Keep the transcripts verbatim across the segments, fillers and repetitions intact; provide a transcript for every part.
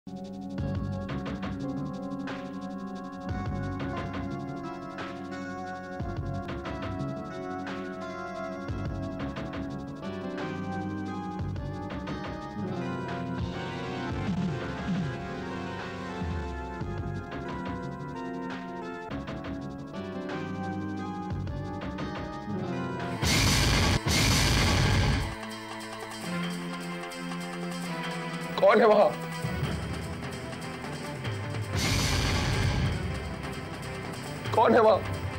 कौन है वहां? कौन है वहां?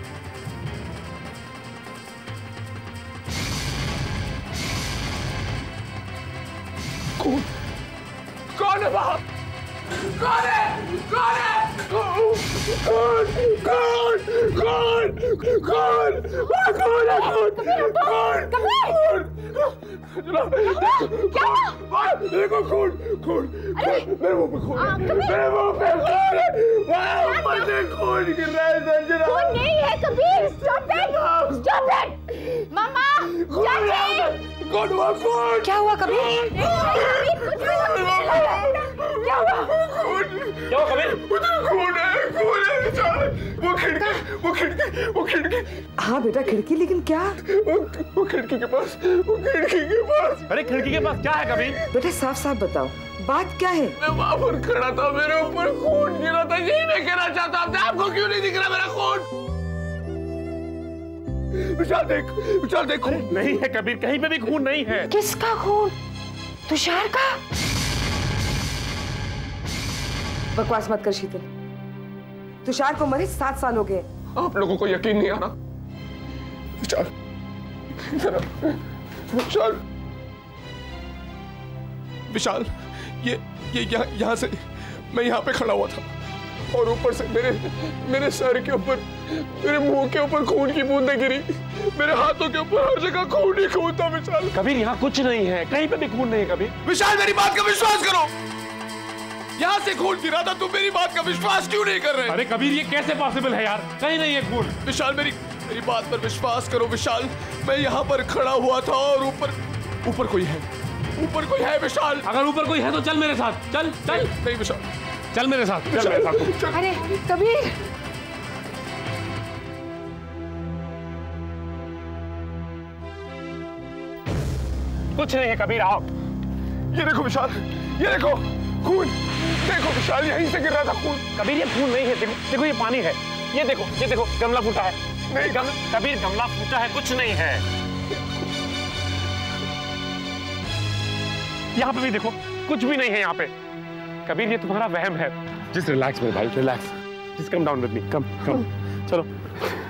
कौन कौन है वहां? कौन है? कौन है? कौन कौन कौन कौन कौन कौन है? कौन कौन देखो खून खून मेरे मुंह पे खून मेरे मुंह पे खून वाह ऊपर से खून गिर रहा है संजना। खून नहीं है Kabir, stop it stop it मामा चाची। कौन हुआ? खून क्या हुआ कबीर? क्या हुआ? क्या हुआ कबीर? उधर खून है खून है वो खिड़की वो खिड़की वो खिड़की। हाँ बेटा खिड़की, लेकिन क्या? वो, वो खिड़की के पास वो खिड़की के पास। अरे खिड़की के पास क्या है कबीर? बेटा साफ साफ बताओ बात क्या है? मैं वहां पर खड़ा था, मेरे ऊपर खून गिरा था, यही मैं कहना चाहता हूं। आपको क्यों नहीं दिख रहा मेरा खून? विशाल देख विशाल देख खून नहीं है कबीर, कहीं पे भी खून नहीं है। किसका खून? तुषार का? बकवास मत कर शीतल, तुषार को मरे सात साल हो गए। आप लोगों को यकीन नहीं आ रहा? विशाल विशाल विशाल ये ये यहाँ यहाँ से मैं यहाँ पे खड़ा हुआ था और ऊपर से मेरे मेरे सर के ऊपर मेरे मुंह के ऊपर खून की बूंदें गिरी, मेरे हाथों के ऊपर हर जगह खून ही खून था। विशाल कबीर यहाँ कुछ नहीं है, कहीं पे भी खून नहीं है कबीर। विशाल मेरी बात का विश्वास करो, यहाँ से खून गिरा था, तुम मेरी बात का विश्वास क्यों नहीं कर रहे? अरे कबीर ये कैसे पॉसिबल है यार, कहीं नहीं है खून। विशाल मेरी मेरी बात पर विश्वास करो विशाल, मैं यहाँ पर खड़ा हुआ था और ऊपर ऊपर कोई है, ऊपर कोई है विशाल। अगर ऊपर कोई है तो चल मेरे साथ, चल चल। नहीं, नहीं विशाल, चल मेरे साथ, चल मेरे साथ। अरे कबीर कुछ नहीं है कबीर, आओ। ये देखो विशाल, ये देखो खून, देखो विशाल यहीं से गिर रहा था खून। कबीर ये खून नहीं है, देखो देखो ये पानी है, ये देखो ये देखो गमला फूटा है। नहीं गम, कबीर गमला फूटा है, कुछ नहीं है। यहाँ पे भी देखो कुछ भी नहीं है यहाँ पे। कबीर ये तुम्हारा वहम है। जस्ट रिलैक्स मेरे भाई, relax. Just calm down with me, come come चलो।